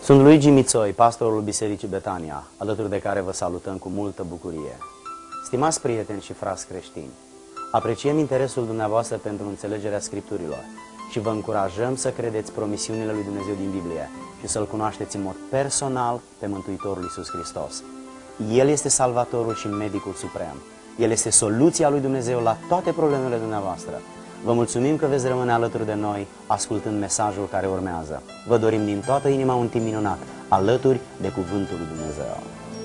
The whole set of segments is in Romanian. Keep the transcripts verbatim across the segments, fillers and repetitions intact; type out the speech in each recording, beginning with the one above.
Sunt Luigi Mițoi, pastorul Bisericii Betania, alături de care vă salutăm cu multă bucurie. Stimați prieteni și frați creștini, apreciem interesul dumneavoastră pentru înțelegerea Scripturilor și vă încurajăm să credeți promisiunile lui Dumnezeu din Biblie și să-L cunoașteți în mod personal pe Mântuitorul Iisus Hristos. El este Salvatorul și Medicul Suprem. El este soluția lui Dumnezeu la toate problemele dumneavoastră. Vă mulțumim că veți rămâne alături de noi ascultând mesajul care urmează. Vă dorim din toată inima un timp minunat, alături de Cuvântul lui Dumnezeu.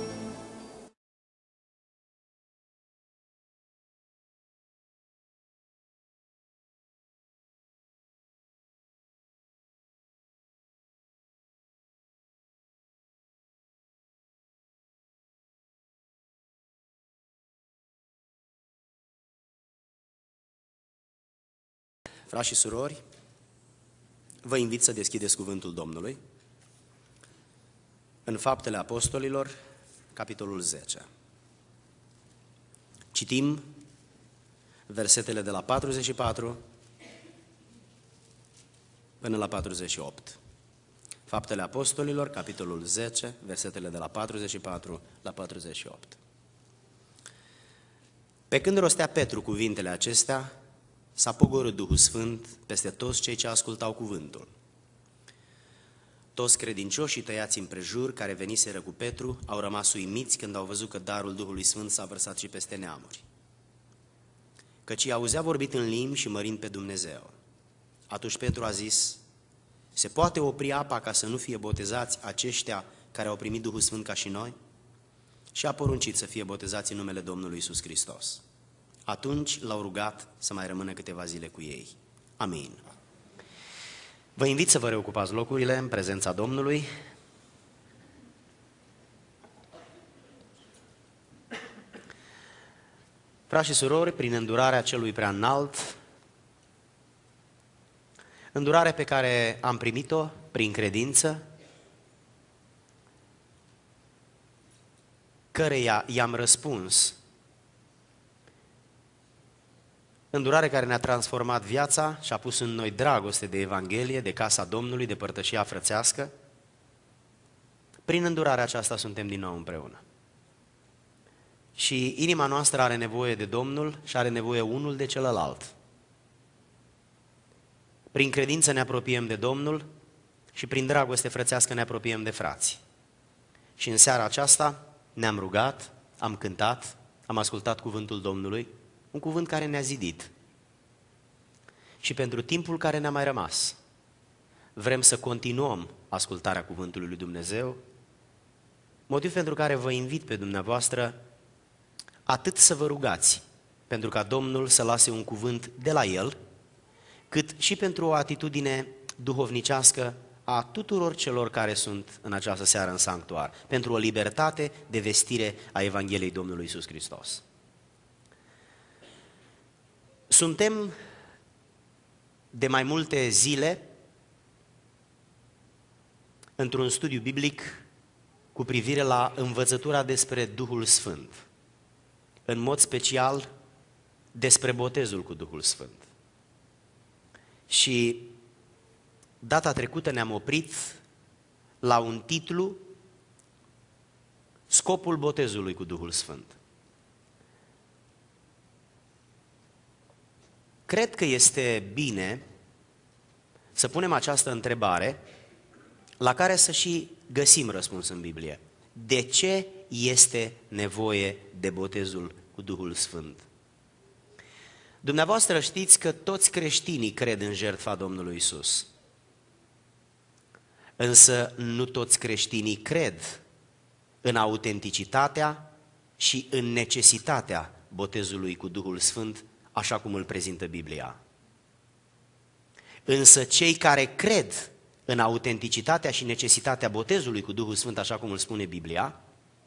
Frați și surori, vă invit să deschideți Cuvântul Domnului în Faptele Apostolilor, capitolul zece. Citim versetele de la patruzeci și patru până la patruzeci și opt. Faptele Apostolilor, capitolul zece, versetele de la patruzeci și patru la patruzeci și opt. Pe când rostea Petru cuvintele acestea, s-a pogorât Duhul Sfânt peste toți cei ce ascultau cuvântul. Toți credincioșii tăiați împrejur, care veniseră cu Petru, au rămas uimiți când au văzut că darul Duhului Sfânt s-a vărsat și peste neamuri. Căci îi auzea vorbit în limbi și mărind pe Dumnezeu. Atunci Petru a zis: se poate opri apa ca să nu fie botezați aceștia care au primit Duhul Sfânt ca și noi? Și a poruncit să fie botezați în numele Domnului Iisus Hristos. Atunci l-au rugat să mai rămână câteva zile cu ei. Amin. Vă invit să vă reocupați locurile în prezența Domnului. Frați și surori, prin îndurarea celui prea înalt, îndurare pe care am primit-o prin credință, căreia i-am răspuns, îndurare care ne-a transformat viața și a pus în noi dragoste de Evanghelie, de casa Domnului, de părtășia frățească. Prin îndurarea aceasta suntem din nou împreună. Și inima noastră are nevoie de Domnul și are nevoie unul de celălalt. Prin credință ne apropiem de Domnul și prin dragoste frățească ne apropiem de frați. Și în seara aceasta ne-am rugat, am cântat, am ascultat cuvântul Domnului, un cuvânt care ne-a zidit. Și pentru timpul care ne-a mai rămas, vrem să continuăm ascultarea cuvântului lui Dumnezeu, motiv pentru care vă invit pe dumneavoastră atât să vă rugați pentru ca Domnul să lase un cuvânt de la El, cât și pentru o atitudine duhovnicească a tuturor celor care sunt în această seară în sanctuar, pentru o libertate de vestire a Evangheliei Domnului Iisus Hristos. Suntem de mai multe zile într-un studiu biblic cu privire la învățătura despre Duhul Sfânt, în mod special despre botezul cu Duhul Sfânt. Și data trecută ne-am oprit la un titlu: Scopul botezului cu Duhul Sfânt. Cred că este bine să punem această întrebare la care să și găsim răspuns în Biblie. De ce este nevoie de botezul cu Duhul Sfânt? Dumneavoastră știți că toți creștinii cred în jertfa Domnului Iisus. Însă nu toți creștinii cred în autenticitatea și în necesitatea botezului cu Duhul Sfânt, așa cum îl prezintă Biblia. Însă cei care cred în autenticitatea și necesitatea botezului cu Duhul Sfânt, așa cum îl spune Biblia,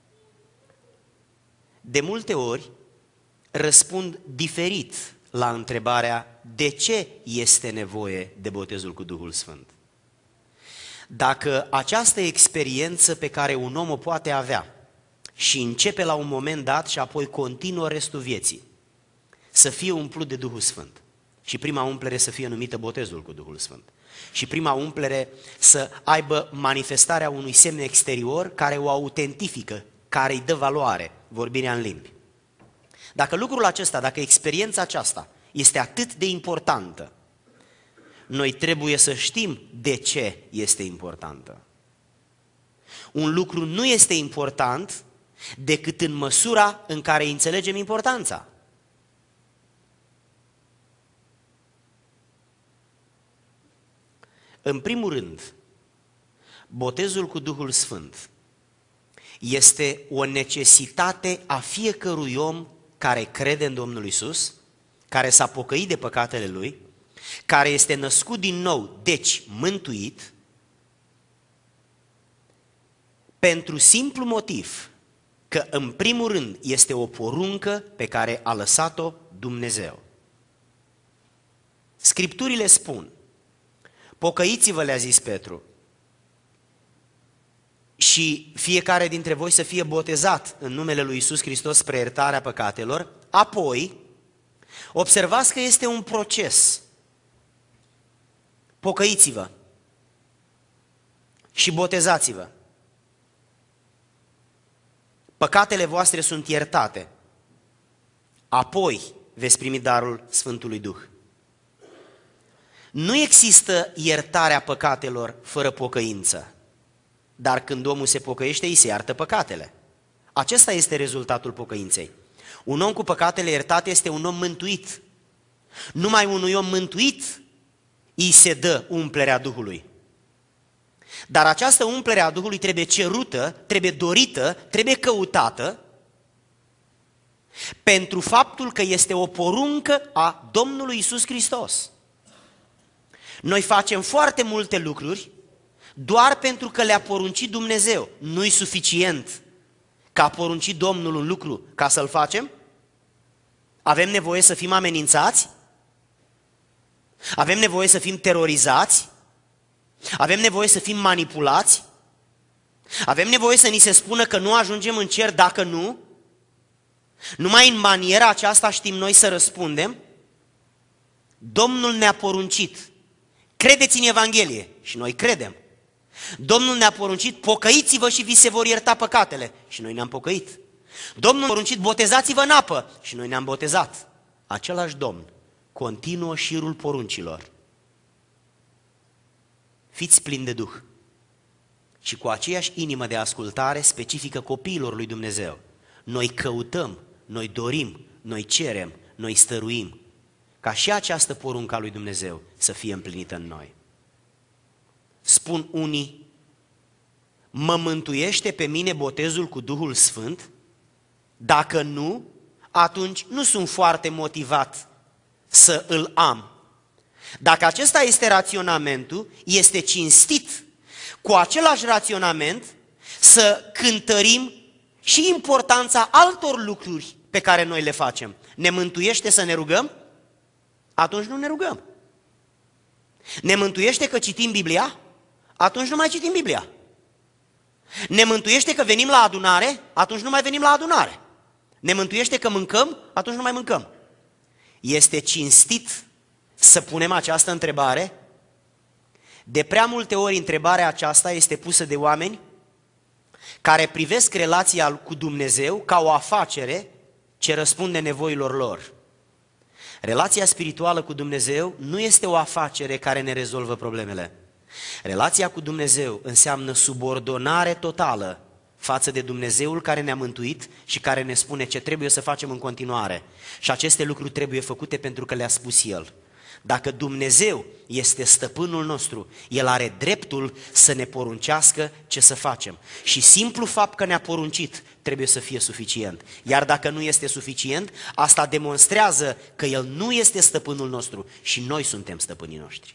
de multe ori răspund diferit la întrebarea de ce este nevoie de botezul cu Duhul Sfânt. Dacă această experiență pe care un om o poate avea și începe la un moment dat și apoi continuă restul vieții, să fie umplut de Duhul Sfânt, și prima umplere să fie numită botezul cu Duhul Sfânt. și prima umplere să aibă manifestarea unui semn exterior care o autentifică, care îi dă valoare, vorbirea în limbi. Dacă lucrul acesta, dacă experiența aceasta este atât de importantă, noi trebuie să știm de ce este importantă. Un lucru nu este important decât în măsura în care înțelegem importanța. În primul rând, botezul cu Duhul Sfânt este o necesitate a fiecărui om care crede în Domnul Iisus, care s-a pocăit de păcatele lui, care este născut din nou, deci mântuit, pentru simplu motiv că în primul rând este o poruncă pe care a lăsat-o Dumnezeu. Scripturile spun: pocăiți-vă, le-a zis Petru, și fiecare dintre voi să fie botezat în numele lui Iisus Hristos spre iertarea păcatelor. Apoi, observați că este un proces. Pocăiți-vă și botezați-vă. Păcatele voastre sunt iertate. Apoi veți primi darul Sfântului Duh. Nu există iertarea păcatelor fără pocăință, dar când omul se pocăiește, îi se iartă păcatele. Acesta este rezultatul pocăinței. Un om cu păcatele iertate este un om mântuit. Numai unui om mântuit îi se dă umplerea Duhului. Dar această umplere a Duhului trebuie cerută, trebuie dorită, trebuie căutată, pentru faptul că este o poruncă a Domnului Iisus Hristos. Noi facem foarte multe lucruri doar pentru că le-a poruncit Dumnezeu. Nu-i suficient că a poruncit Domnul un lucru ca să-l facem? Avem nevoie să fim amenințați? Avem nevoie să fim terorizați? Avem nevoie să fim manipulați? Avem nevoie să ni se spună că nu ajungem în cer dacă nu? Numai în maniera aceasta știm noi să răspundem? Domnul ne-a poruncit: credeți în Evanghelie, și noi credem. Domnul ne-a poruncit: pocăiți-vă și vi se vor ierta păcatele, și noi ne-am pocăit. Domnul ne-a poruncit: botezați-vă în apă, și noi ne-am botezat. Același Domn continuă șirul poruncilor. Fiți plini de Duh și cu aceeași inimă de ascultare specifică copiilor lui Dumnezeu. Noi căutăm, noi dorim, noi cerem, noi stăruim ca și această poruncă a lui Dumnezeu să fie împlinită în noi. Spun unii: mă mântuiește pe mine botezul cu Duhul Sfânt? Dacă nu, atunci nu sunt foarte motivat să îl am. Dacă acesta este raționamentul, este cinstit cu același raționament să cântărim și importanța altor lucruri pe care noi le facem. Ne mântuiește să ne rugăm? Atunci nu ne rugăm. Ne mântuiește că citim Biblia? Atunci nu mai citim Biblia. Ne mântuiește că venim la adunare? Atunci nu mai venim la adunare. Ne mântuiește că mâncăm? Atunci nu mai mâncăm. Este cinstit să punem această întrebare? De prea multe ori întrebarea aceasta este pusă de oameni care privesc relația cu Dumnezeu ca o afacere ce răspunde nevoilor lor. Relația spirituală cu Dumnezeu nu este o afacere care ne rezolvă problemele. Relația cu Dumnezeu înseamnă subordonare totală față de Dumnezeul care ne-a mântuit și care ne spune ce trebuie să facem în continuare. Și aceste lucruri trebuie făcute pentru că le-a spus El. Dacă Dumnezeu este stăpânul nostru, El are dreptul să ne poruncească ce să facem. Și simplu fapt că ne-a poruncit trebuie să fie suficient. Iar dacă nu este suficient, asta demonstrează că El nu este stăpânul nostru și noi suntem stăpânii noștri.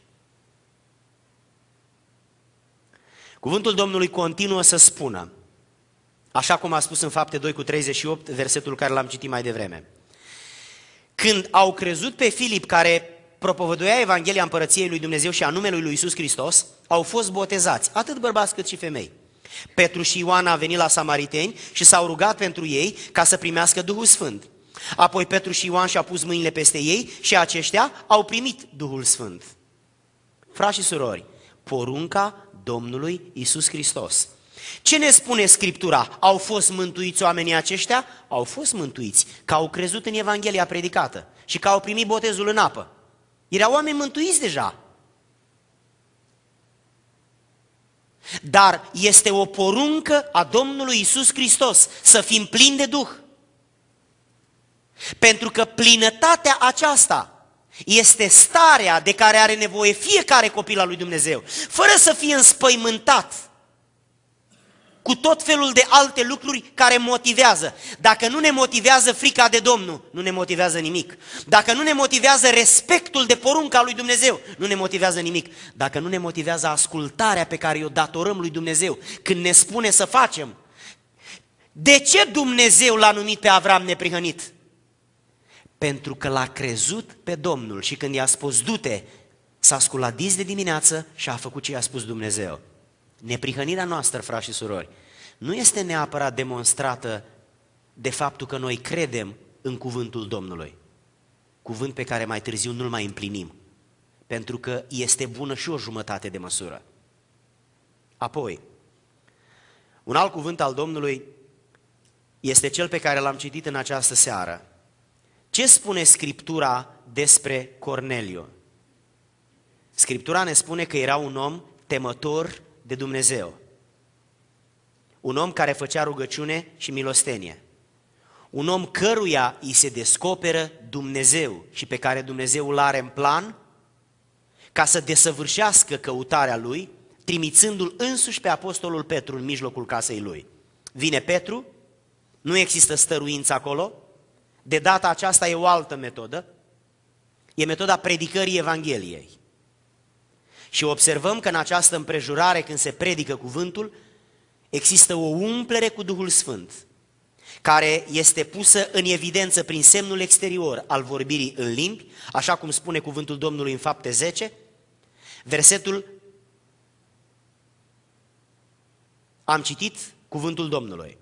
Cuvântul Domnului continuă să spună, așa cum a spus în Fapte doi cu treizeci și opt, versetul care l-am citit mai devreme. Când au crezut pe Filip, care propovăduia Evanghelia Împărăției lui Dumnezeu și a numelui lui Iisus Hristos, au fost botezați, atât bărbați cât și femei. Petru și Ioan a venit la samariteni și s-au rugat pentru ei ca să primească Duhul Sfânt. Apoi Petru și Ioan și-au pus mâinile peste ei și aceștia au primit Duhul Sfânt. Frați și surori, porunca Domnului Iisus Hristos. Ce ne spune Scriptura? Au fost mântuiți oamenii aceștia? Au fost mântuiți, că au crezut în Evanghelia predicată și că au primit botezul în apă. Erau oameni mântuiți deja. Dar este o poruncă a Domnului Iisus Hristos să fim plini de Duh. Pentru că plinătatea aceasta este starea de care are nevoie fiecare copil al lui Dumnezeu, fără să fie înspăimântat cu tot felul de alte lucruri care motivează. Dacă nu ne motivează frica de Domnul, nu ne motivează nimic. Dacă nu ne motivează respectul de porunca lui Dumnezeu, nu ne motivează nimic. Dacă nu ne motivează ascultarea pe care o datorăm lui Dumnezeu când ne spune să facem. De ce Dumnezeu l-a numit pe Avram neprihănit? Pentru că l-a crezut pe Domnul și când i-a spus du-te, s-a sculat dis de dimineață și a făcut ce i-a spus Dumnezeu. Neprihănirea noastră, frați și surori, nu este neapărat demonstrată de faptul că noi credem în cuvântul Domnului, cuvânt pe care mai târziu nu-l mai împlinim, pentru că este bună și o jumătate de măsură. Apoi, un alt cuvânt al Domnului este cel pe care l-am citit în această seară. Ce spune Scriptura despre Corneliu? Scriptura ne spune că era un om temător de Dumnezeu. Un om care făcea rugăciune și milostenie. Un om căruia îi se descoperă Dumnezeu și pe care Dumnezeu îl are în plan ca să desăvârșească căutarea lui, trimițându-l însuși pe apostolul Petru în mijlocul casei lui. Vine Petru, nu există stăruință acolo, de data aceasta e o altă metodă, e metoda predicării Evangheliei. Și observăm că în această împrejurare, când se predică cuvântul, există o umplere cu Duhul Sfânt, care este pusă în evidență prin semnul exterior al vorbirii în limbi, așa cum spune cuvântul Domnului în Fapte zece, versetul, am citit cuvântul Domnului.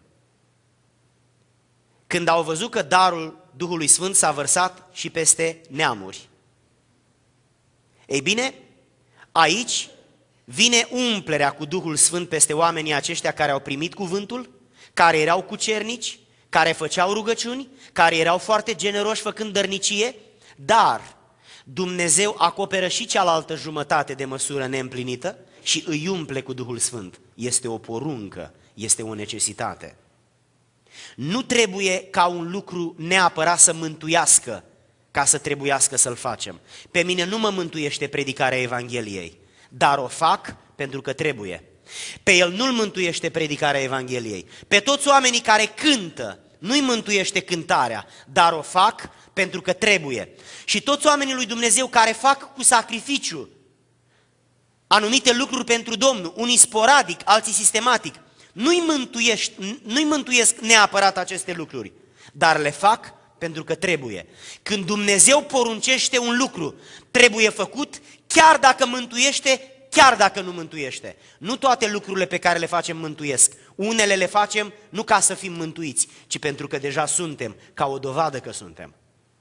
Când au văzut că darul Duhului Sfânt s-a vărsat și peste neamuri. Ei bine, aici vine umplerea cu Duhul Sfânt peste oamenii aceștia care au primit cuvântul, care erau cucernici, care făceau rugăciuni, care erau foarte generoși făcând dărnicie, dar Dumnezeu acoperă și cealaltă jumătate de măsură neîmplinită și îi umple cu Duhul Sfânt. Este o poruncă, este o necesitate. Nu trebuie ca un lucru neapărat să mântuiască ca să trebuiască să-l facem. Pe mine nu mă mântuiește predicarea Evangheliei, dar o fac pentru că trebuie. Pe el nu-l mântuiește predicarea Evangheliei. Pe toți oamenii care cântă, nu-i mântuiește cântarea, dar o fac pentru că trebuie. Și toți oamenii lui Dumnezeu care fac cu sacrificiu anumite lucruri pentru Domnul, unii sporadic, alții sistematic, nu-i mântuiești, nu-i mântuiesc neapărat aceste lucruri, dar le fac pentru că trebuie. Când Dumnezeu poruncește un lucru, trebuie făcut, chiar dacă mântuiește, chiar dacă nu mântuiește. Nu toate lucrurile pe care le facem mântuiesc. Unele le facem nu ca să fim mântuiți, ci pentru că deja suntem, ca o dovadă că suntem.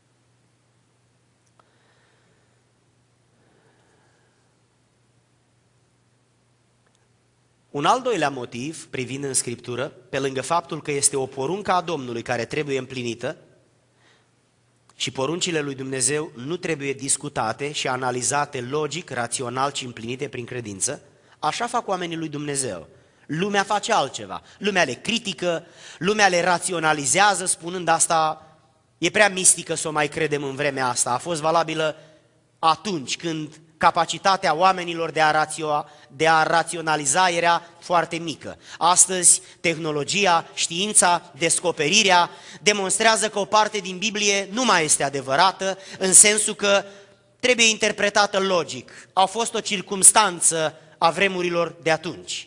Un al doilea motiv, privind în Scriptură, pe lângă faptul că este o poruncă a Domnului care trebuie împlinită și poruncile lui Dumnezeu nu trebuie discutate și analizate logic, rațional, ci împlinite prin credință, așa fac oamenii lui Dumnezeu. Lumea face altceva. Lumea le critică, lumea le raționalizează, spunând asta e prea mistică să o mai credem în vremea asta. A fost valabilă atunci când capacitatea oamenilor de a, rațio, de a raționaliza era foarte mică. Astăzi, tehnologia, știința, descoperirea demonstrează că o parte din Biblie nu mai este adevărată, în sensul că trebuie interpretată logic. A fost o circumstanță a vremurilor de atunci.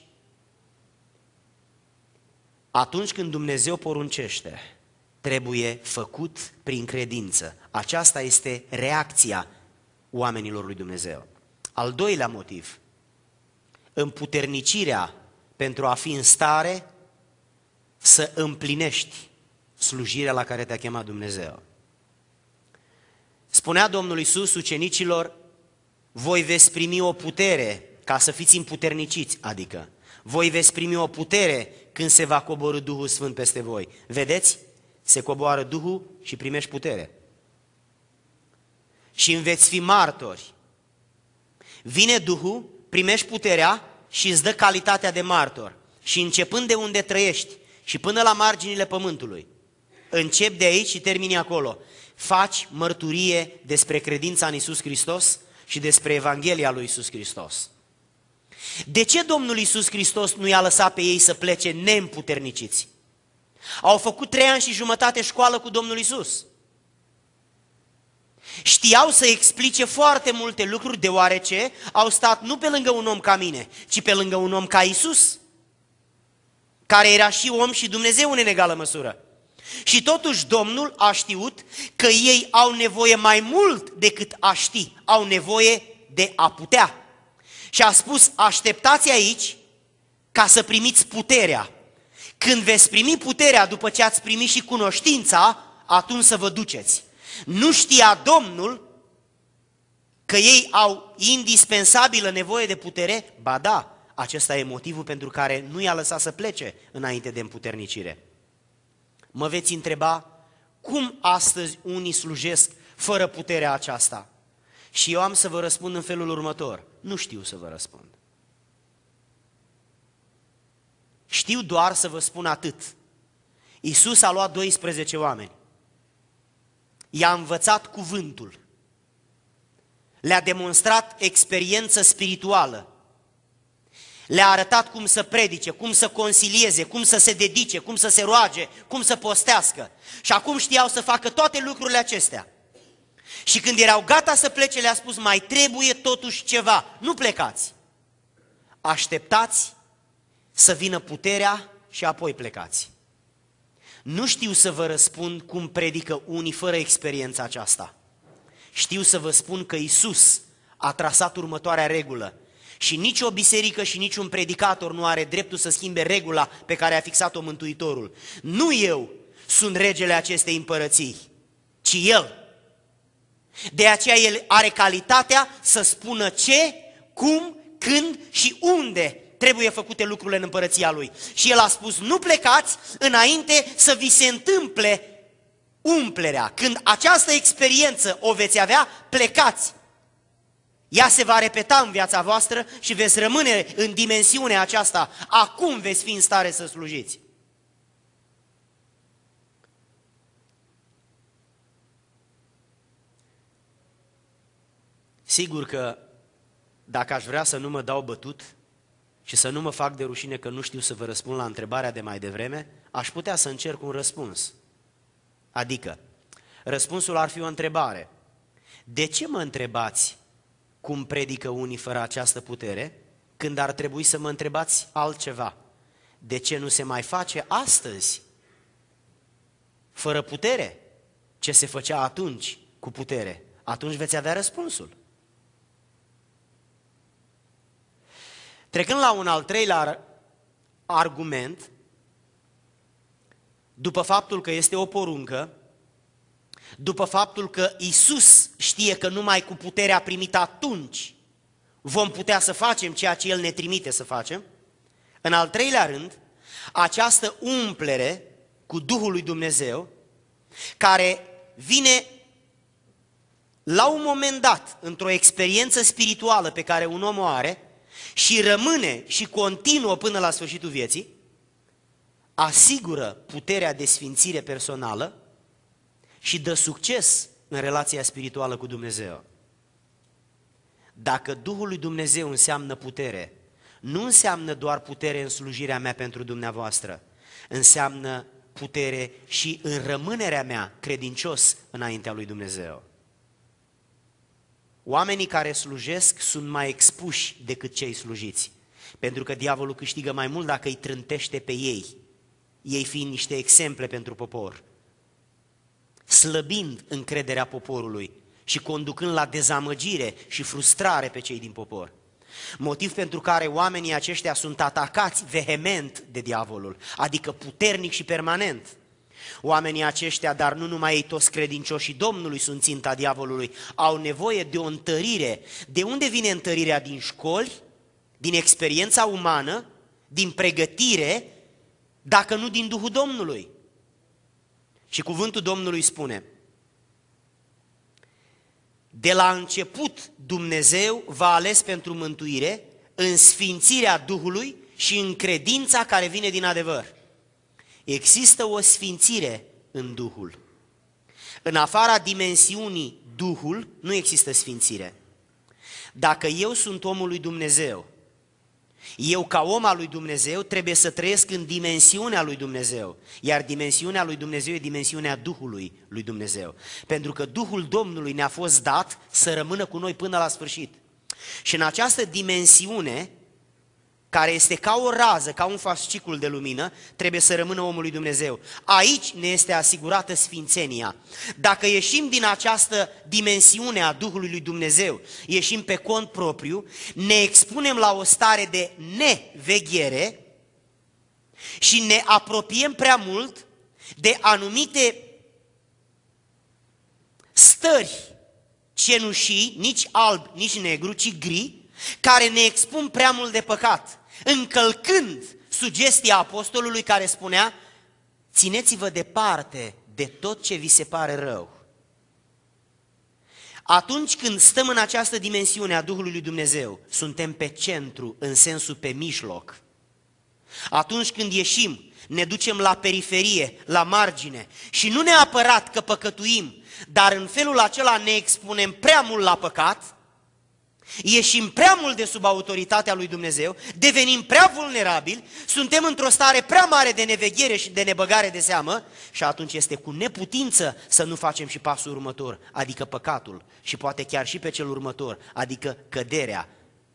Atunci când Dumnezeu poruncește, trebuie făcut prin credință. Aceasta este reacția oamenilor lui Dumnezeu. Al doilea motiv, împuternicirea pentru a fi în stare să împlinești slujirea la care te-a chemat Dumnezeu. Spunea Domnul Iisus ucenicilor voi veți primi o putere ca să fiți împuterniciți, adică voi veți primi o putere când se va coborî Duhul Sfânt peste voi. Vedeți? Se coboară Duhul și primești putere. Și îmi veți fi martori. Vine Duhul, primești puterea și îți dă calitatea de martor. Și începând de unde trăiești și până la marginile pământului, încep de aici și termini acolo. Faci mărturie despre credința în Iisus Hristos și despre Evanghelia lui Iisus Hristos. De ce Domnul Iisus Hristos nu i-a lăsat pe ei să plece neîmputerniciți? Au făcut trei ani și jumătate școală cu Domnul Iisus. Știau să explice foarte multe lucruri, deoarece au stat nu pe lângă un om ca mine, ci pe lângă un om ca Iisus, care era și om și Dumnezeu în egală măsură. Și totuși Domnul a știut că ei au nevoie mai mult decât a ști, au nevoie de a putea. Și a spus, așteptați aici ca să primiți puterea. Când veți primi puterea după ce ați primit și cunoștința, atunci să vă duceți. Nu știa Domnul că ei au indispensabilă nevoie de putere? Ba da, acesta e motivul pentru care nu i-a lăsat să plece înainte de împuternicire. Mă veți întreba, cum astăzi unii slujesc fără puterea aceasta? Și eu am să vă răspund în felul următor. Nu știu să vă răspund. Știu doar să vă spun atât. Iisus a luat doisprezece oameni. I-a învățat cuvântul. Le-a demonstrat experiență spirituală. Le-a arătat cum să predice, cum să consilieze, cum să se dedice, cum să se roage, cum să postească. Și acum știau să facă toate lucrurile acestea. Și când erau gata să plece, le-a spus, mai trebuie totuși ceva. Nu plecați. Așteptați să vină puterea și apoi plecați. Nu știu să vă răspund cum predică unii fără experiența aceasta. Știu să vă spun că Iisus a trasat următoarea regulă. Și nici o biserică și nici un predicator nu are dreptul să schimbe regula pe care a fixat-o Mântuitorul. Nu eu sunt regele acestei împărății, ci El. De aceea El are calitatea să spună ce, cum, când și unde trebuie făcute lucrurile în împărăția Lui. Și El a spus, nu plecați înainte să vi se întâmple umplerea. Când această experiență o veți avea, plecați. Ea se va repeta în viața voastră și veți rămâne în dimensiunea aceasta. Acum veți fi în stare să slujiți. Sigur că dacă aș vrea să nu mă dau bătut și să nu mă fac de rușine că nu știu să vă răspund la întrebarea de mai devreme, aș putea să încerc un răspuns. Adică, răspunsul ar fi o întrebare. De ce mă întrebați cum predică unii fără această putere, când ar trebui să mă întrebați altceva? De ce nu se mai face astăzi fără putere ce se făcea atunci cu putere? Atunci veți avea răspunsul. Trecând la un al treilea argument, după faptul că este o poruncă, după faptul că Iisus știe că numai cu puterea primită atunci vom putea să facem ceea ce El ne trimite să facem, în al treilea rând, această umplere cu Duhul lui Dumnezeu, care vine la un moment dat, într-o experiență spirituală pe care un om o are și rămâne și continuă până la sfârșitul vieții, asigură puterea de sfințire personală și dă succes în relația spirituală cu Dumnezeu. Dacă Duhul lui Dumnezeu înseamnă putere, nu înseamnă doar putere în slujirea mea pentru dumneavoastră, înseamnă putere și în rămânerea mea credincios înaintea lui Dumnezeu. Oamenii care slujesc sunt mai expuși decât cei slujiți, pentru că diavolul câștigă mai mult dacă îi trântește pe ei, ei fiind niște exemple pentru popor, slăbind încrederea poporului și conducând la dezamăgire și frustrare pe cei din popor. Motiv pentru care oamenii aceștia sunt atacați vehement de diavolul, adică puternic și permanent. Oamenii aceștia, dar nu numai ei, toți credincioșii Domnului sunt ținta diavolului, au nevoie de o întărire. De unde vine întărirea? Din școli, din experiența umană, din pregătire, dacă nu din Duhul Domnului. Și cuvântul Domnului spune: de la început Dumnezeu v-a ales pentru mântuire în sfințirea Duhului și în credința care vine din adevăr. Există o sfințire în Duhul. În afara dimensiunii Duhul nu există sfințire. Dacă eu sunt omul lui Dumnezeu, eu ca om al lui Dumnezeu trebuie să trăiesc în dimensiunea lui Dumnezeu, iar dimensiunea lui Dumnezeu e dimensiunea Duhului lui Dumnezeu, pentru că Duhul Domnului ne-a fost dat să rămână cu noi până la sfârșit. Și în această dimensiune, care este ca o rază, ca un fascicul de lumină, trebuie să rămână omul lui Dumnezeu. Aici ne este asigurată sfințenia. Dacă ieșim din această dimensiune a Duhului lui Dumnezeu, ieșim pe cont propriu, ne expunem la o stare de neveghere și ne apropiem prea mult de anumite stări cenușii, nici alb, nici negru, ci gri, care ne expun prea mult de păcat, încălcând sugestia apostolului care spunea: țineți-vă departe de tot ce vi se pare rău. Atunci când stăm în această dimensiune a Duhului lui Dumnezeu, suntem pe centru, în sensul pe mijloc. Atunci când ieșim, ne ducem la periferie, la margine și nu neapărat că păcătuim, dar în felul acela ne expunem prea mult la păcat, ieșim prea mult de sub autoritatea lui Dumnezeu, devenim prea vulnerabili, suntem într-o stare prea mare de neveghere și de nebăgare de seamă și atunci este cu neputință să nu facem și pasul următor, adică păcatul, și poate chiar și pe cel următor, adică căderea.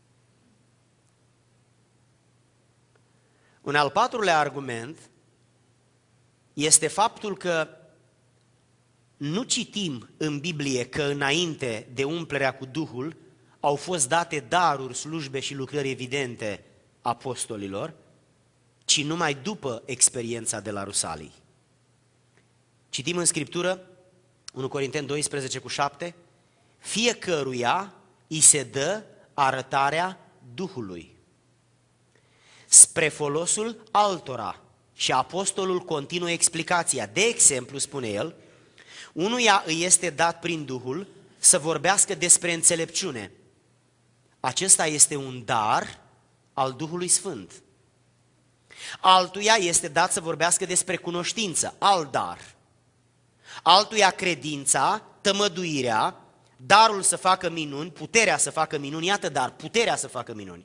Un al patrulea argument este faptul că nu citim în Biblie că înainte de umplerea cu Duhul au fost date daruri, slujbe și lucrări evidente apostolilor, ci numai după experiența de la Rusalii. Citim în Scriptură, unu Corinteni doisprezece cu șapte, fiecăruia îi se dă arătarea Duhului, spre folosul altora. Și apostolul continuă explicația. De exemplu, spune el, unuia îi este dat prin Duhul să vorbească despre înțelepciune. Acesta este un dar al Duhului Sfânt. Altuia este dat să vorbească despre cunoștință, alt dar. Altuia credința, tămăduirea, darul să facă minuni, puterea să facă minuni, iată dar, puterea să facă minuni.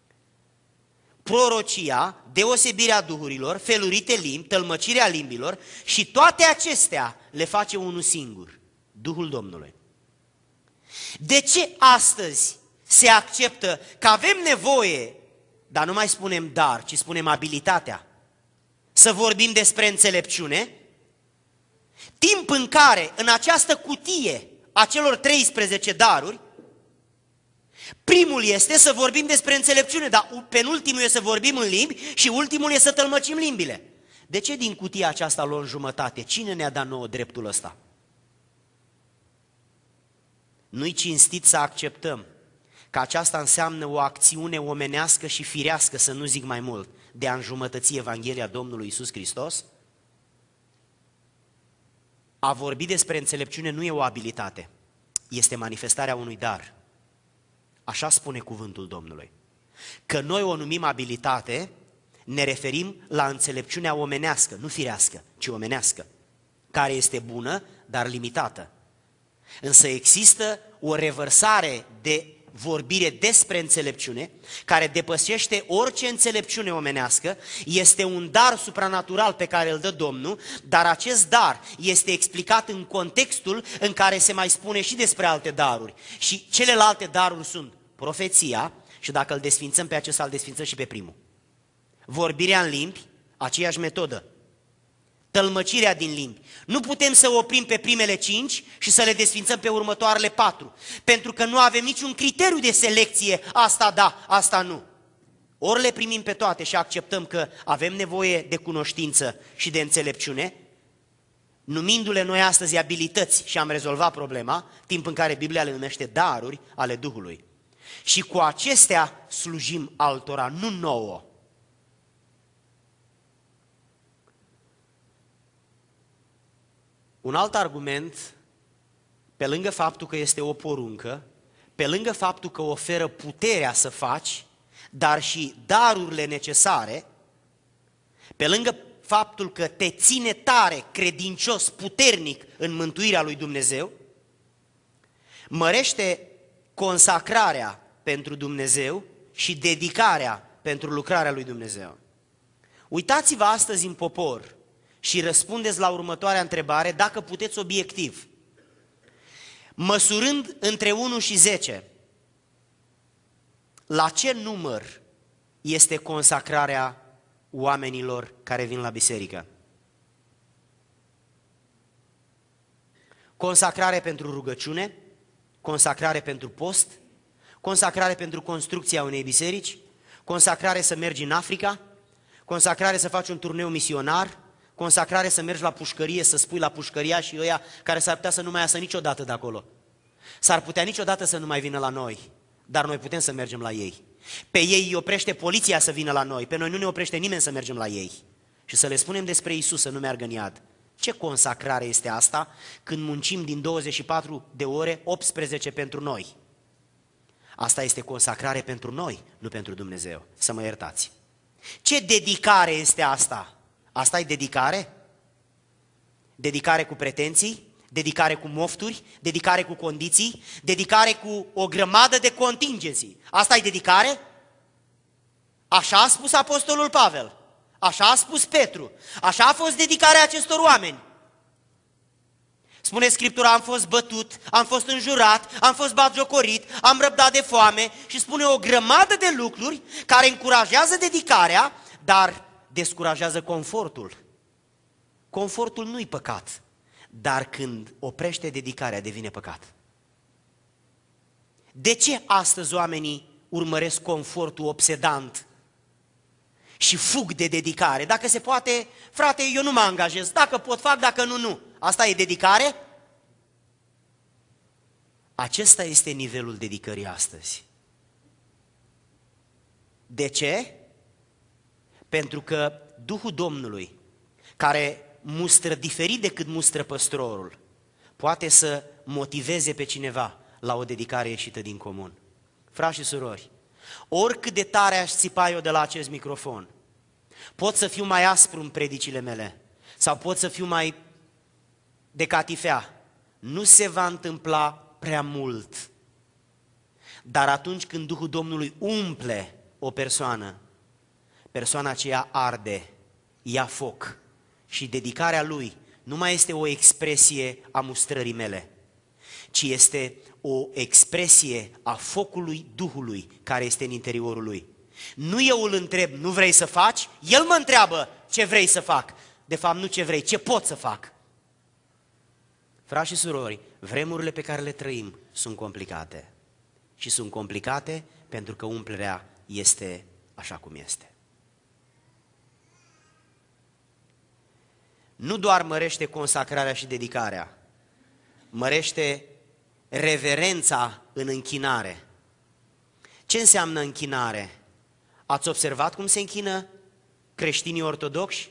Prorocia, deosebirea duhurilor, felurite limbi, tălmăcirea limbilor și toate acestea le face unul singur, Duhul Domnului. De ce astăzi se acceptă că avem nevoie, dar nu mai spunem dar, ci spunem abilitatea, să vorbim despre înțelepciune, timp în care în această cutie a celor treisprezece daruri, primul este să vorbim despre înțelepciune, dar penultimul este să vorbim în limbi și ultimul este să tălmăcim limbile. De ce din cutia aceasta luăm jumătate? Cine ne-a dat nouă dreptul ăsta? Nu-i cinstit să acceptăm că aceasta înseamnă o acțiune omenească și firească, să nu zic mai mult, de a înjumătăți Evanghelia Domnului Iisus Hristos? A vorbi despre înțelepciune nu e o abilitate, este manifestarea unui dar. Așa spune cuvântul Domnului. Că noi o numim abilitate, ne referim la înțelepciunea omenească, nu firească, ci omenească, care este bună, dar limitată. Însă există o revărsare de vorbire despre înțelepciune, care depășește orice înțelepciune omenească, este un dar supranatural pe care îl dă Domnul, dar acest dar este explicat în contextul în care se mai spune și despre alte daruri. Și celelalte daruri sunt profeția, și dacă îl desfințăm pe acesta, îl desfințăm și pe primul. Vorbirea în limbi, aceeași metodă. Tălmăcirea din limbi. Nu putem să oprim pe primele cinci și să le desfințăm pe următoarele patru, pentru că nu avem niciun criteriu de selecție, asta da, asta nu. Ori le primim pe toate și acceptăm că avem nevoie de cunoștință și de înțelepciune, numindu-le noi astăzi abilități și am rezolvat problema, timp în care Biblia le numește daruri ale Duhului. Și cu acestea slujim altora, nu nouă. Un alt argument, pe lângă faptul că este o poruncă, pe lângă faptul că oferă puterea să faci, dar și darurile necesare, pe lângă faptul că te ține tare, credincios, puternic în mântuirea lui Dumnezeu, mărește consacrarea pentru Dumnezeu și dedicarea pentru lucrarea lui Dumnezeu. Uitați-vă astăzi în popor și răspundeți la următoarea întrebare, dacă puteți obiectiv. Măsurând între unu și zece, la ce număr este consacrarea oamenilor care vin la biserică? Consacrare pentru rugăciune, consacrare pentru post, consacrare pentru construcția unei biserici, consacrare să mergi în Africa, consacrare să faci un turneu misionar, consacrare să mergi la pușcărie, să spui la pușcăria și ăia care s-ar putea să nu mai iasă niciodată de acolo. S-ar putea niciodată să nu mai vină la noi, dar noi putem să mergem la ei. Pe ei îi oprește poliția să vină la noi, pe noi nu ne oprește nimeni să mergem la ei. Și să le spunem despre Iisus să nu meargă în iad. Ce consacrare este asta când muncim din douăzeci și patru de ore, optsprezece pentru noi? Asta este consacrare pentru noi, nu pentru Dumnezeu, să mă iertați. Ce dedicare este asta? Asta e dedicare? Dedicare cu pretenții? Dedicare cu mofturi? Dedicare cu condiții? Dedicare cu o grămadă de contingenții? Asta e dedicare? Așa a spus Apostolul Pavel, așa a spus Petru, așa a fost dedicarea acestor oameni. Spune Scriptura, am fost bătut, am fost înjurat, am fost batjocorit, am răbdat de foame și spune o grămadă de lucruri care încurajează dedicarea, dar descurajează confortul. Confortul nu-i păcat, dar când oprește dedicarea devine păcat. De ce astăzi oamenii urmăresc confortul obsedant și fug de dedicare? Dacă se poate, frate, eu nu mă angajez, dacă pot fac, dacă nu, nu. Asta e dedicare? Acesta este nivelul dedicării astăzi. De ce? Pentru că Duhul Domnului, care mustră diferit decât mustră păstorul, poate să motiveze pe cineva la o dedicare ieșită din comun. Frați și surori, oricât de tare aș țipa eu de la acest microfon, pot să fiu mai aspru în predicile mele sau pot să fiu mai de catifea, nu se va întâmpla prea mult. Dar atunci când Duhul Domnului umple o persoană, persoana aceea arde, ia foc și dedicarea lui nu mai este o expresie a mustrării mele, ci este o expresie a focului Duhului care este în interiorul lui. Nu eu îl întreb, nu vrei să faci? El mă întreabă, ce vrei să fac? De fapt, nu ce vrei, ce pot să fac? Frați și surori, vremurile pe care le trăim sunt complicate. Și sunt complicate pentru că umplerea este așa cum este. Nu doar mărește consacrarea și dedicarea, mărește reverența în închinare. Ce înseamnă închinare? Ați observat cum se închină creștinii ortodoxi?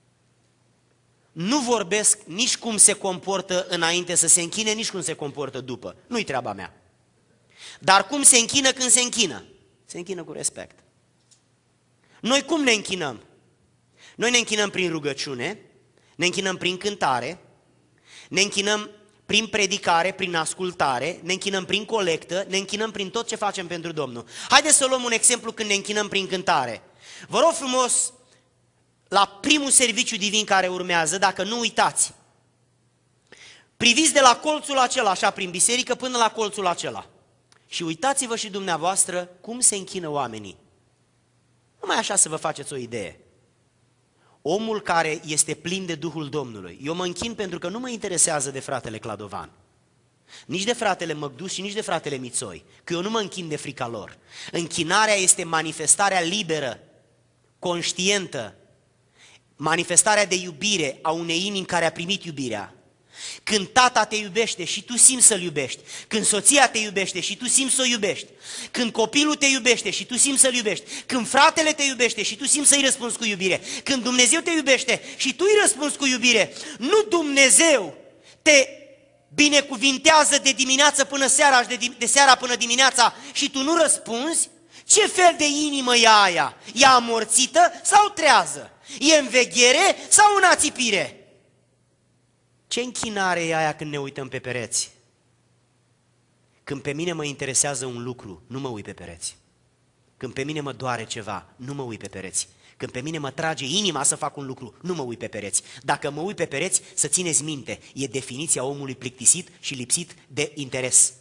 Nu vorbesc nici cum se comportă înainte să se închine, nici cum se comportă după. Nu-i treaba mea. Dar cum se închină când se închină? Se închină cu respect. Noi cum ne închinăm? Noi ne închinăm prin rugăciune, ne închinăm prin cântare, ne închinăm prin predicare, prin ascultare, ne închinăm prin colectă, ne închinăm prin tot ce facem pentru Domnul. Haideți să luăm un exemplu când ne închinăm prin cântare. Vă rog frumos, la primul serviciu divin care urmează, dacă nu uitați, priviți de la colțul acela, așa prin biserică, până la colțul acela. Și uitați-vă și dumneavoastră cum se închină oamenii. Numai așa să vă faceți o idee. Omul care este plin de Duhul Domnului. Eu mă închin pentru că nu mă interesează de fratele Cladovan, nici de fratele Măgdus și nici de fratele Mițoi, că eu nu mă închin de frica lor. Închinarea este manifestarea liberă, conștientă, manifestarea de iubire a unei inimi care a primit iubirea. Când tata te iubește și tu simți să-l iubești, când soția te iubește și tu simți să o iubești, când copilul te iubește și tu simți să-l iubești, când fratele te iubește și tu simți să-i răspunzi cu iubire, când Dumnezeu te iubește și tu îi răspunzi cu iubire, nu Dumnezeu te binecuvintează de dimineață până seara și de, de seara până dimineața și tu nu răspunzi? Ce fel de inimă e aia? E amorțită sau trează? E în veghere sau în ațipire? Ce închinare e aia când ne uităm pe pereți? Când pe mine mă interesează un lucru, nu mă uit pe pereți. Când pe mine mă doare ceva, nu mă uit pe pereți. Când pe mine mă trage inima să fac un lucru, nu mă uit pe pereți. Dacă mă uit pe pereți, să țineți minte, e definiția omului plictisit și lipsit de interes.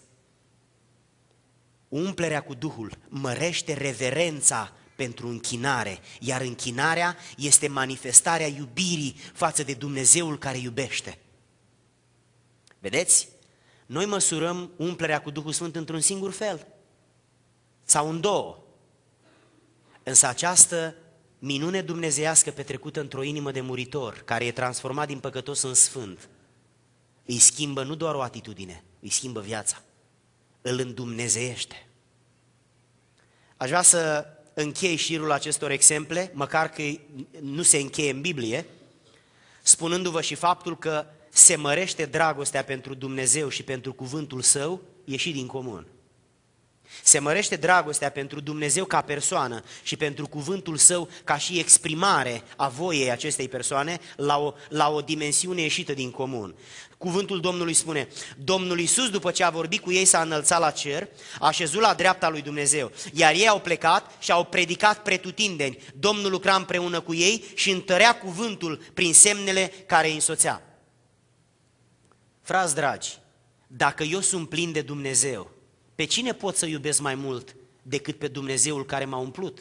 Umplerea cu Duhul mărește reverența pentru închinare, iar închinarea este manifestarea iubirii față de Dumnezeul care iubește. Vedeți? Noi măsurăm umplerea cu Duhul Sfânt într-un singur fel sau în două. Însă această minune dumnezeiască petrecută într-o inimă de muritor, care e transformat din păcătos în sfânt, îi schimbă nu doar o atitudine, îi schimbă viața, îl îndumnezeiește. Aș vrea să închei șirul acestor exemple, măcar că nu se încheie în Biblie, spunându-vă și faptul că se mărește dragostea pentru Dumnezeu și pentru cuvântul Său, ieșit din comun. Se mărește dragostea pentru Dumnezeu ca persoană și pentru cuvântul Său ca și exprimare a voiei acestei persoane la o, la o dimensiune ieșită din comun. Cuvântul Domnului spune, Domnul Iisus, după ce a vorbit cu ei, s-a înălțat la cer, a așezut la dreapta lui Dumnezeu, iar ei au plecat și au predicat pretutindeni. Domnul lucra împreună cu ei și întărea cuvântul prin semnele care îi însoțea. Frați dragi, dacă eu sunt plin de Dumnezeu, pe cine pot să iubesc mai mult decât pe Dumnezeul care m-a umplut?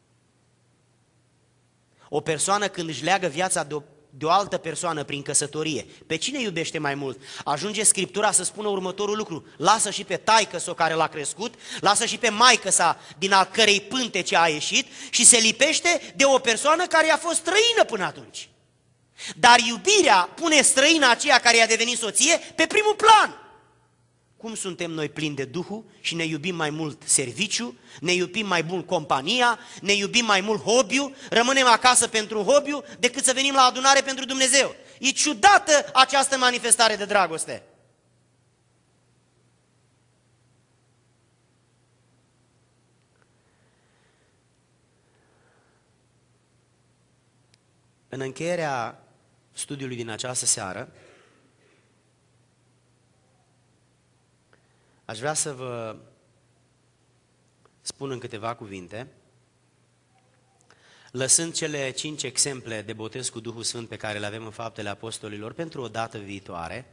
O persoană când își leagă viața de o, de o altă persoană prin căsătorie, pe cine iubește mai mult? Ajunge Scriptura să spună următorul lucru, lasă și pe taică-s-o care l-a crescut, lasă și pe maică-sa din al cărei pântece a ieșit și se lipește de o persoană care i-a fost străină până atunci. Dar iubirea pune străina aceea care i-a devenit soție pe primul plan. Cum suntem noi plini de Duhul și ne iubim mai mult serviciu, ne iubim mai mult compania, ne iubim mai mult hobby-ul, rămânem acasă pentru hobby-ul decât să venim la adunare pentru Dumnezeu. E ciudată această manifestare de dragoste. În încheierea studiului din această seară, aș vrea să vă spun în câteva cuvinte, lăsând cele cinci exemple de botez cu Duhul Sfânt pe care le avem în Faptele Apostolilor pentru o dată viitoare,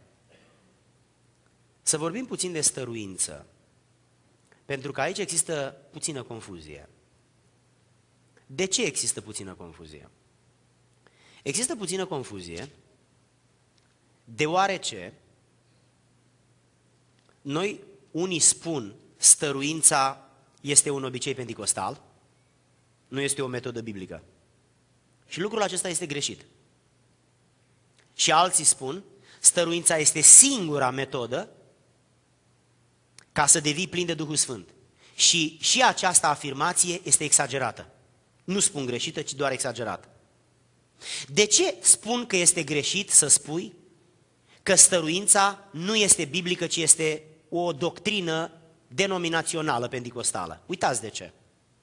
să vorbim puțin de stăruință, pentru că aici există puțină confuzie. De ce există puțină confuzie? Există puțină confuzie deoarece noi unii spun stăruința este un obicei penticostal, nu este o metodă biblică. Și lucrul acesta este greșit. Și alții spun stăruința este singura metodă ca să devii plin de Duhul Sfânt. Și și această afirmație este exagerată. Nu spun greșită, ci doar exagerată. De ce spun că este greșit să spui că stăruința nu este biblică, ci este o doctrină denominațională penticostală? Uitați de ce.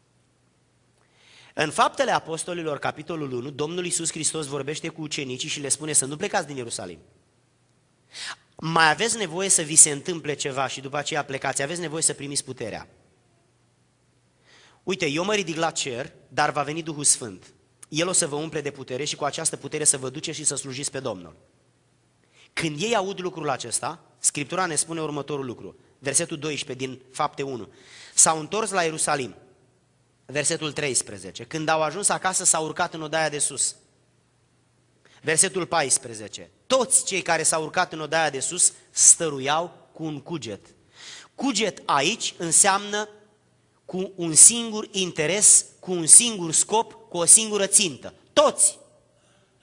În Faptele Apostolilor, capitolul unu, Domnul Iisus Hristos vorbește cu ucenicii și le spune să nu plecați din Ierusalim. Mai aveți nevoie să vi se întâmple ceva și după aceea plecați, aveți nevoie să primiți puterea. Uite, eu mă ridic la cer, dar va veni Duhul Sfânt. El o să vă umple de putere și cu această putere să vă duceți și să slujiți pe Domnul. Când ei aud lucrul acesta, Scriptura ne spune următorul lucru. Versetul doisprezece din Fapte unu. S-au întors la Ierusalim. Versetul treisprezece. Când au ajuns acasă, s-au urcat în odaia de sus. Versetul paisprezece. Toți cei care s-au urcat în odaia de sus stăruiau cu un cuget. Cuget aici înseamnă cu un singur interes, cu un singur scop, cu o singură țintă. Toți.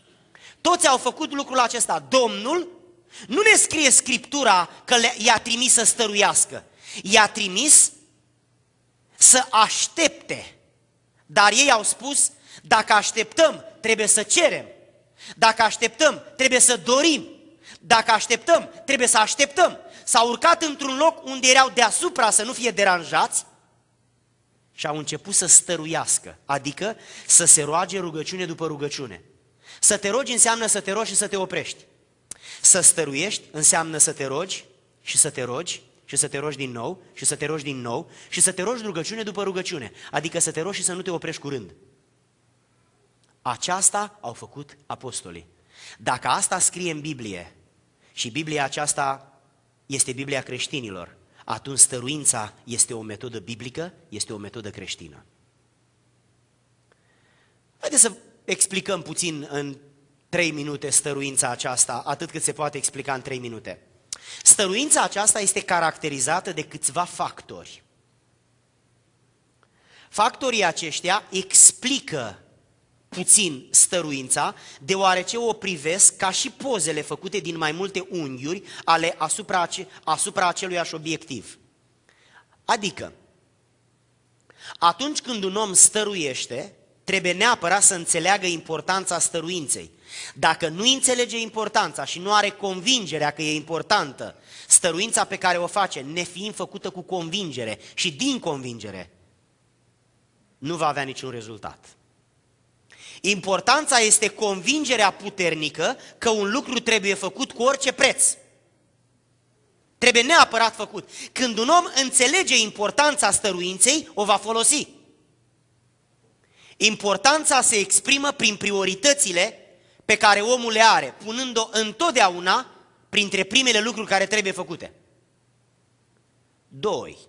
Toți au făcut lucrul acesta. Domnul nu ne scrie Scriptura că i-a trimis să stăruiască. I-a trimis să aștepte. Dar ei au spus, dacă așteptăm, trebuie să cerem. Dacă așteptăm, trebuie să dorim. Dacă așteptăm, trebuie să așteptăm. S-au urcat într-un loc unde erau deasupra să nu fie deranjați și au început să stăruiască, adică să se roage rugăciune după rugăciune. Să te rogi înseamnă să te rogi și să te oprești. Să stăruiești înseamnă să te rogi și să te rogi și să te rogi din nou și să te rogi din nou și să te rogi rugăciune după rugăciune, adică să te rogi și să nu te oprești curând. Aceasta au făcut apostolii. Dacă asta scrie în Biblie și Biblia aceasta este Biblia creștinilor, atunci stăruința este o metodă biblică, este o metodă creștină. Haideți să explicăm puțin în trei minute stăruința aceasta, atât cât se poate explica în trei minute. Stăruința aceasta este caracterizată de câțiva factori. Factorii aceștia explică puțin stăruința, deoarece o privesc ca și pozele făcute din mai multe unghiuri ale asupra, ace, asupra aceluiași obiectiv. Adică, atunci când un om stăruiește, trebuie neapărat să înțeleagă importanța stăruinței. Dacă nu înțelege importanța și nu are convingerea că e importantă, stăruința pe care o face, nefiind făcută cu convingere și din convingere, nu va avea niciun rezultat. Importanța este convingerea puternică că un lucru trebuie făcut cu orice preț. Trebuie neapărat făcut. Când un om înțelege importanța stăruinței, o va folosi. Importanța se exprimă prin prioritățile pe care omul le are, punând-o întotdeauna printre primele lucruri care trebuie făcute. Doi.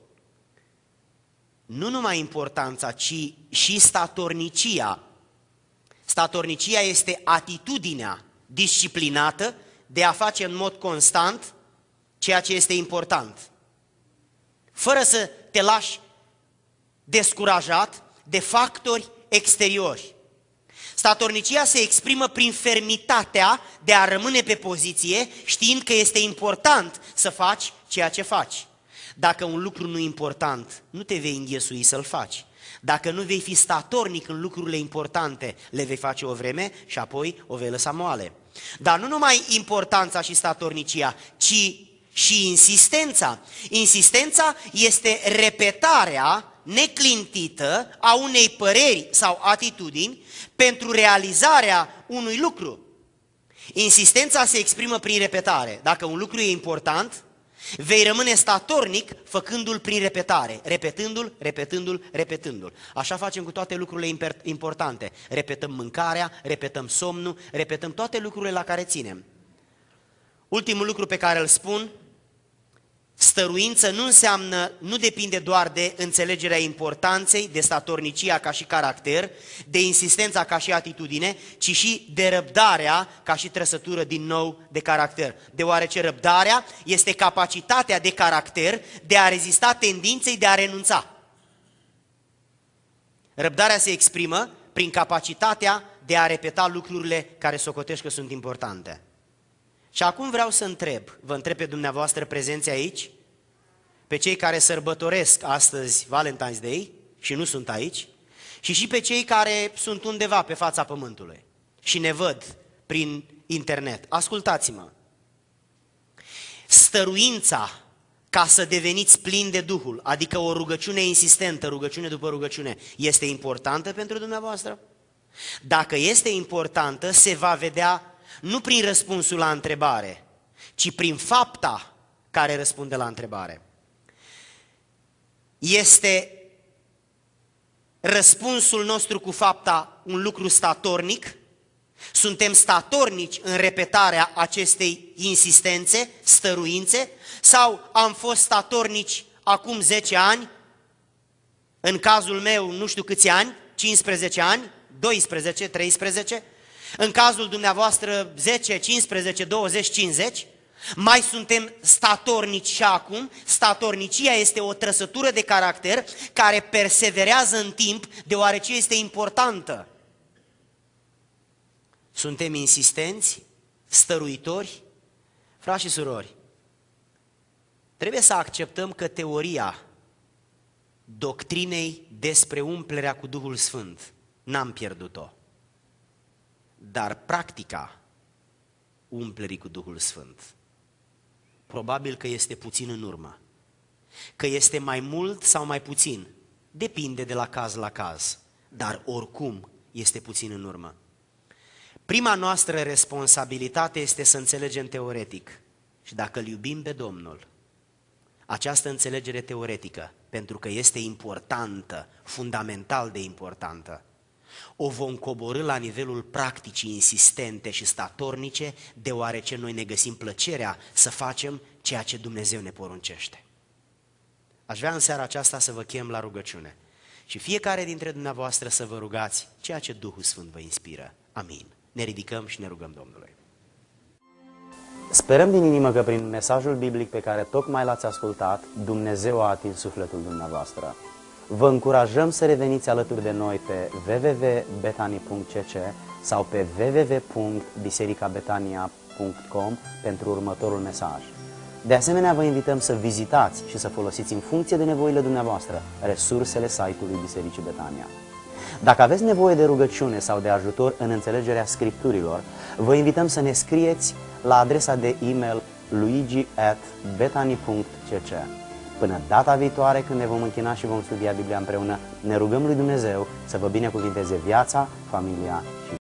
Nu numai importanța, ci și statornicia. Statornicia este atitudinea disciplinată de a face în mod constant ceea ce este important, fără să te lași descurajat de factori exteriori. Statornicia se exprimă prin fermitatea de a rămâne pe poziție, știind că este important să faci ceea ce faci. Dacă un lucru nu e important, nu te vei înghesui să-l faci. Dacă nu vei fi statornic în lucrurile importante, le vei face o vreme și apoi o vei lăsa moale. Dar nu numai importanța și statornicia, ci și insistența. Insistența este repetarea neclintită a unei păreri sau atitudini pentru realizarea unui lucru. Insistența se exprimă prin repetare. Dacă un lucru e important, vei rămâne statornic făcându-l prin repetare, repetându-l, repetându-l, repetându-l. Așa facem cu toate lucrurile importante. Repetăm mâncarea, repetăm somnul, repetăm toate lucrurile la care ținem. Ultimul lucru pe care îl spun, stăruință nu înseamnă, nu depinde doar de înțelegerea importanței, de statornicia ca și caracter, de insistența ca și atitudine, ci și de răbdarea ca și trăsătură din nou de caracter. Deoarece răbdarea este capacitatea de caracter de a rezista tendinței de a renunța. Răbdarea se exprimă prin capacitatea de a repeta lucrurile care socotești că sunt importante. Și acum vreau să întreb, vă întreb pe dumneavoastră prezenți aici, pe cei care sărbătoresc astăzi Valentine's Day și nu sunt aici, și și pe cei care sunt undeva pe fața pământului și ne văd prin internet. Ascultați-mă! Stăruința ca să deveniți plini de Duhul, adică o rugăciune insistentă, rugăciune după rugăciune, este importantă pentru dumneavoastră? Dacă este importantă, se va vedea nu prin răspunsul la întrebare, ci prin fapta care răspunde la întrebare. Este răspunsul nostru cu fapta un lucru statornic? Suntem statornici în repetarea acestei insistențe, stăruințe? Sau am fost statornici acum zece ani, în cazul meu nu știu câți ani, cincisprezece ani, doisprezece, treisprezece, în cazul dumneavoastră zece, cincisprezece, douăzeci, cincizeci, mai suntem statornici și acum. Statornicia este o trăsătură de caracter care perseverează în timp, deoarece este importantă. Suntem insistenți, stăruitori, frați și surori. Trebuie să acceptăm că teoria doctrinei despre umplerea cu Duhul Sfânt n-am pierdut-o, dar practica umplerii cu Duhul Sfânt probabil că este puțin în urmă, că este mai mult sau mai puțin, depinde de la caz la caz, dar oricum este puțin în urmă. Prima noastră responsabilitate este să înțelegem teoretic și dacă îl iubim pe Domnul, această înțelegere teoretică, pentru că este importantă, fundamental de importantă, o vom coborî la nivelul practicii insistente și statornice, deoarece noi ne găsim plăcerea să facem ceea ce Dumnezeu ne poruncește. Aș vrea în seara aceasta să vă chem la rugăciune și fiecare dintre dumneavoastră să vă rugați ceea ce Duhul Sfânt vă inspiră. Amin. Ne ridicăm și ne rugăm Domnului. Sperăm din inimă că prin mesajul biblic pe care tocmai l-ați ascultat, Dumnezeu a atins sufletul dumneavoastră. Vă încurajăm să reveniți alături de noi pe w w w punct betani punct c c sau pe w w w punct biserica betania punct com pentru următorul mesaj. De asemenea, vă invităm să vizitați și să folosiți în funcție de nevoile dumneavoastră resursele site-ului Bisericii Betania. Dacă aveți nevoie de rugăciune sau de ajutor în înțelegerea Scripturilor, vă invităm să ne scrieți la adresa de e-mail luigi at betani punct c c. Până data viitoare, când ne vom închina și vom studia Biblia împreună, ne rugăm lui Dumnezeu să vă binecuvinteze viața, familia și